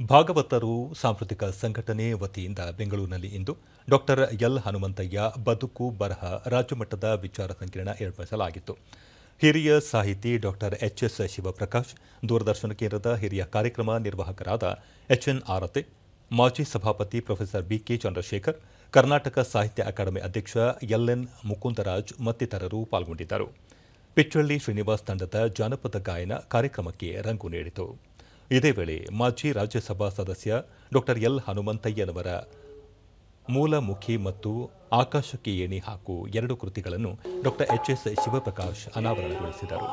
ಭಾಗವತರು ಸಾಂಸ್ಕೃತಿಕ ಸಂಘಟನೆ ವತಿಯಿಂದ ಬೆಂಗಳೂರಿನಲ್ಲಿ ಇಂದು ಡಾಕ್ಟರ್ ಎಲ್ ಹನುಮಂತಯ್ಯ ಬದುಕು ಬರಹ ರಾಜ್ಯಮಟ್ಟದ ವಿಚಾರ ಸಂಕಿರಣ ಏರ್ಪಡಿಸಲಾಗಿತ್ತು. ಹಿರಿಯ ಸಾಹಿತಿ ಡಾಕ್ಟರ್ ಎಚ್ಎಸ್ ಶಿವಪ್ರಕಾಶ್, ದೂರದರ್ಶನ ಕೇಂದ್ರದ ಹಿರಿಯ ಕಾರ್ಯಕ್ರಮ ನಿರ್ವಾಹಕರಾದ ಎಚ್ಎನ್ ಆರತಿ, ಮಾಜಿ ಸಭಾಪತಿ ಪ್ರೊಫೆಸರ್ ಬಿಕೆ ಚಂದ್ರಶೇಖರ್, ಕರ್ನಾಟಕ ಸಾಹಿತ್ಯ ಅಕಾಡೆಮಿ ಅಧ್ಯಕ್ಷ ಎಲ್ಎನ್ ಮುಕುಂದರಾಜ್ ಮತ್ತಿತರರು ಪಾಲ್ಗೊಂಡಿದ್ದರು. ಪಿಚ್ಚಳ್ಳಿ ಶ್ರೀನಿವಾಸ್ ತಂಡದ ಜಾನಪದ ಗಾಯನ ಕಾರ್ಯಕ್ರಮಕ್ಕೆ ರಂಗು ನೀಡಿತು. ಇದೇ ವೇಳೆ ಮಾಜಿ ರಾಜ್ಯಸಭಾ ಸದಸ್ಯ ಡಾಕ್ಟರ್ ಎಲ್ ಹನುಮಂತಯ್ಯನವರ ಮೂಲಮುಖಿ ಮತ್ತು ಆಕಾಶಕ್ಕೆ ಏಣಿ ಹಾಕು ಎರಡು ಕೃತಿಗಳನ್ನು ಡಾಕ್ಟರ್ ಎಚ್ಎಸ್ ಶಿವಪ್ರಕಾಶ್ ಅನಾವರಣಗೊಳಿಸಿದರು.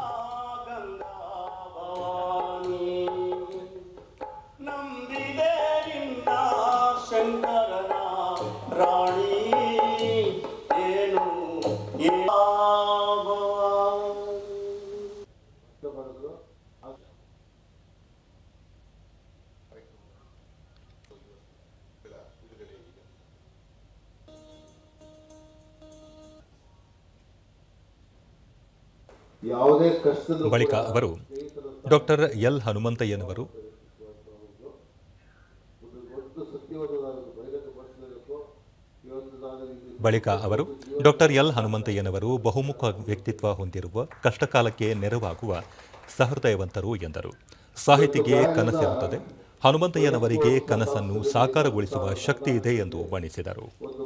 ಬಳಿಕ ಅವರು ಡಾಕ್ಟರ್ ಎಲ್ ಹನುಮಂತಯ್ಯನವರು ಬಹುಮುಖ ವ್ಯಕ್ತಿತ್ವ ಹೊಂದಿರುವ ಕಷ್ಟಕಾಲಕ್ಕೆ ನೆರವಾಗುವ ಸಹೃದಯವಂತರು ಎಂದರು. ಸಾಹಿತಿಗೆ ಕನಸಿರುತ್ತದೆ, ಹನುಮಂತಯ್ಯನವರಿಗೆ ಕನಸನ್ನು ಸಾಕಾರಗೊಳಿಸುವ ಶಕ್ತಿ ಇದೆ ಎಂದು ಬಣ್ಣಿಸಿದರು.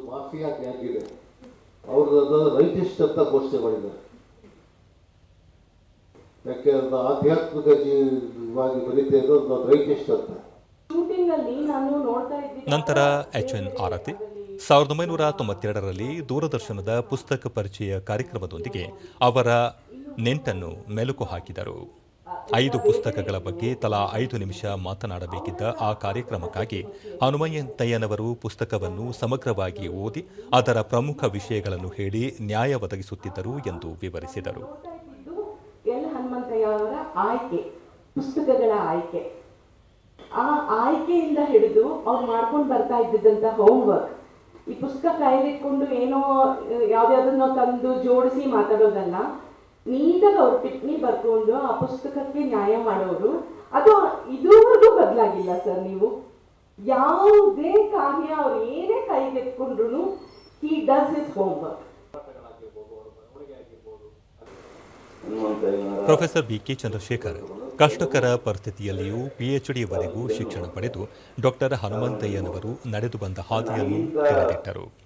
ನಂತರ ಎಚ್ಎನ್ ಆರತಿ 1992ರಲ್ಲಿ ದೂರದರ್ಶನದ ಪುಸ್ತಕ ಪರಿಚಯ ಕಾರ್ಯಕ್ರಮದೊಂದಿಗೆ ಅವರ ನೆಂಟನ್ನು ಮೆಲುಕು ಹಾಕಿದರು. 5 ಪುಸ್ತಕಗಳ ಬಗ್ಗೆ ತಲಾ 5 ನಿಮಿಷ ಮಾತನಾಡಬೇಕಿದ್ದ ಆ ಕಾರ್ಯಕ್ರಮಕ್ಕಾಗಿ ಹನುಮಂತಯ್ಯನವರು ಪುಸ್ತಕವನ್ನು ಸಮಗ್ರವಾಗಿ ಓದಿ ಅದರ ಪ್ರಮುಖ ವಿಷಯಗಳನ್ನು ಹೇಳಿ ನ್ಯಾಯ ಒದಗಿಸುತ್ತಿದ್ದರು ಎಂದು ವಿವರಿಸಿದರು. ಎಲ್ ಹನುಮಂತಯ್ಯ ಅವರ ಆಯ್ಕೆ, ಪುಸ್ತಕಗಳ ಆಯ್ಕೆ, ಆ ಆಯ್ಕೆಯಿಂದ ಹಿಡಿದು ಅವ್ರು ಮಾಡ್ಕೊಂಡು ಬರ್ತಾ ಇದ್ದಿದ್ದಂಥ ಹೋಮ್ವರ್ಕ್, ಈ ಪುಸ್ತಕ ಕೈಲಿಟ್ಕೊಂಡು ಏನೋ ಯಾವ್ದಾದನ್ನೋ ತಂದು ಜೋಡಿಸಿ ಮಾತಾಡೋದಲ್ಲ, ನೀಟಾಗಿ ಅವ್ರು ಟಿಪ್ಪಣಿ ಬರ್ಕೊಂಡು ಆ ಪುಸ್ತಕಕ್ಕೆ ನ್ಯಾಯ ಮಾಡೋರು. ಅದು ಇದುವರೆಗೂ ಬದಲಾಗಿಲ್ಲ ಸರ್. ನೀವು ಯಾವುದೇ ಕಾರ್ಯ ಅವ್ರು ಏನೇ ಕೈಗೆತ್ಕೊಂಡ್ರು he does his homework. Professor B K Chandrashekar ಕಷ್ಟಕರ ಪರಿಸ್ಥಿತಿಯಲ್ಲಿಯೂ ಪಿಎಚ್ಡಿವರೆಗೂ ಶಿಕ್ಷಣ ಪಡೆದು ಡಾಕ್ಟರ್ ಹನುಮಂತಯ್ಯನವರು ನಡೆದು ಬಂದ ಹಾದಿಯನ್ನು ತೆರೆದಿಟ್ಟರು.